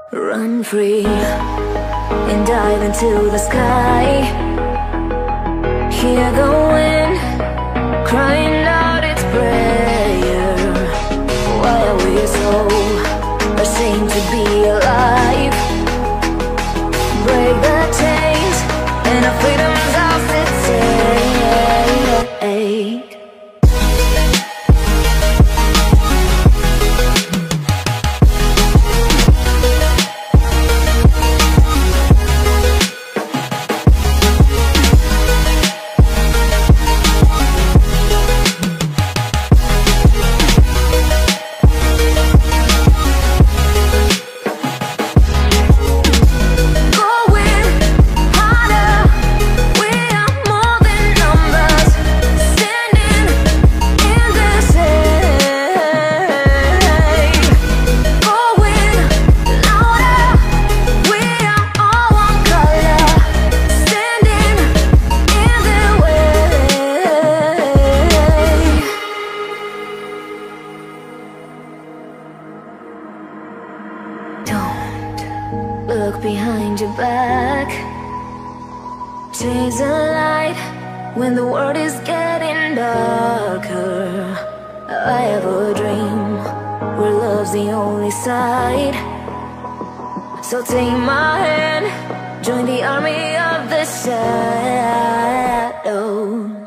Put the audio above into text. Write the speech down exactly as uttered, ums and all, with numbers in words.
Run free and dive into the sky. Hear the wind crying out its prayer. Why are we so ashamed to be alive? Break the chains and our freedom's ours to take. Look behind your back. Chase the light when the world is getting darker. I have a dream where love's the only side. So take my hand, join the army of the shadows.